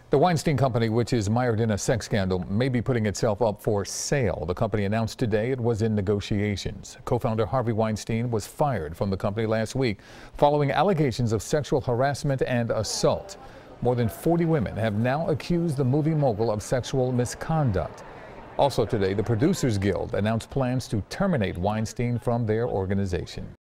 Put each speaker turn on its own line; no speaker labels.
The Weinstein Company, which is mired in a sex scandal, may be putting itself up for sale. The company announced today it was in negotiations. Co-founder Harvey Weinstein was fired from the company last week following allegations of sexual harassment and assault. More than 40 women have now accused the movie mogul of sexual misconduct. Also today, the Producers Guild announced plans to terminate Weinstein from their organization.